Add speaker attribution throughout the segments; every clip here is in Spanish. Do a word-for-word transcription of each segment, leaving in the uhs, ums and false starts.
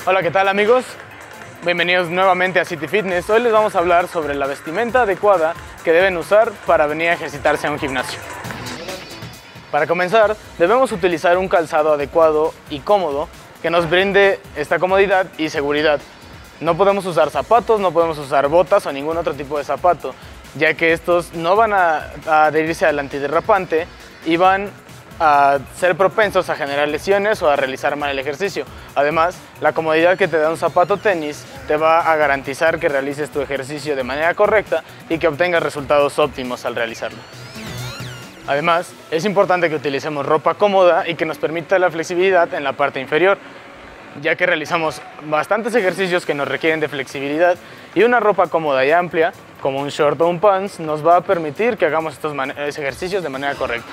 Speaker 1: Hola, ¿qué tal amigos? Bienvenidos nuevamente a City Fitness. Hoy les vamos a hablar sobre la vestimenta adecuada que deben usar para venir a ejercitarse a un gimnasio. Para comenzar, debemos utilizar un calzado adecuado y cómodo que nos brinde esta comodidad y seguridad. No podemos usar zapatos, no podemos usar botas o ningún otro tipo de zapato, ya que estos no van a, a adherirse al antiderrapante y van a ser propensos a generar lesiones o a realizar mal el ejercicio. Además, la comodidad que te da un zapato tenis te va a garantizar que realices tu ejercicio de manera correcta y que obtengas resultados óptimos al realizarlo. Además, es importante que utilicemos ropa cómoda y que nos permita la flexibilidad en la parte inferior, ya que realizamos bastantes ejercicios que nos requieren de flexibilidad, y una ropa cómoda y amplia, como un short o un pants, nos va a permitir que hagamos estos ejercicios de manera correcta.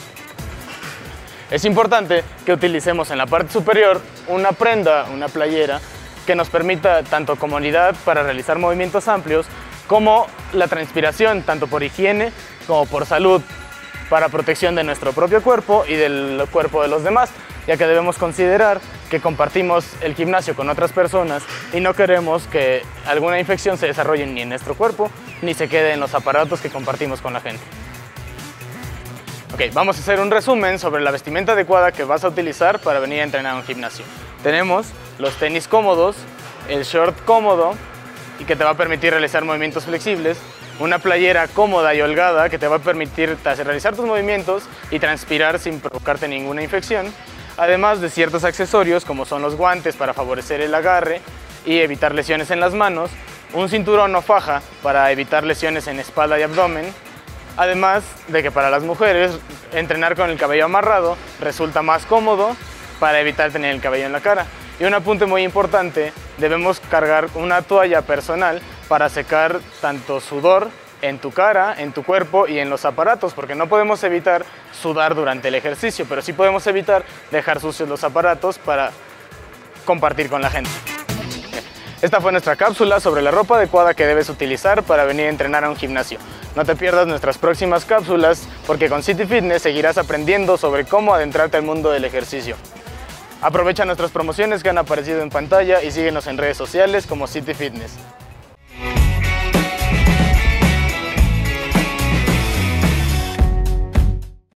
Speaker 1: Es importante que utilicemos en la parte superior una prenda, una playera, que nos permita tanto comodidad para realizar movimientos amplios, como la transpiración, tanto por higiene como por salud, para protección de nuestro propio cuerpo y del cuerpo de los demás, ya que debemos considerar que compartimos el gimnasio con otras personas y no queremos que alguna infección se desarrolle ni en nuestro cuerpo ni se quede en los aparatos que compartimos con la gente. Ok, vamos a hacer un resumen sobre la vestimenta adecuada que vas a utilizar para venir a entrenar a un gimnasio. Tenemos los tenis cómodos, el short cómodo y que te va a permitir realizar movimientos flexibles, una playera cómoda y holgada que te va a permitir realizar tus movimientos y transpirar sin provocarte ninguna infección, además de ciertos accesorios como son los guantes para favorecer el agarre y evitar lesiones en las manos, un cinturón o faja para evitar lesiones en espalda y abdomen. Además de que para las mujeres entrenar con el cabello amarrado resulta más cómodo para evitar tener el cabello en la cara. Y un apunte muy importante, debemos cargar una toalla personal para secar tanto sudor en tu cara, en tu cuerpo y en los aparatos, porque no podemos evitar sudar durante el ejercicio, pero sí podemos evitar dejar sucios los aparatos para compartir con la gente. Esta fue nuestra cápsula sobre la ropa adecuada que debes utilizar para venir a entrenar a un gimnasio. No te pierdas nuestras próximas cápsulas, porque con City Fitness seguirás aprendiendo sobre cómo adentrarte al mundo del ejercicio. Aprovecha nuestras promociones que han aparecido en pantalla y síguenos en redes sociales como City Fitness.